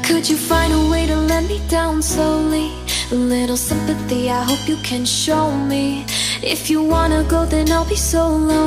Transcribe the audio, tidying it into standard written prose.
Could you find a way to let me down slowly? A little sympathy, I hope you can show me. If you wanna go, then I'll be so lonely.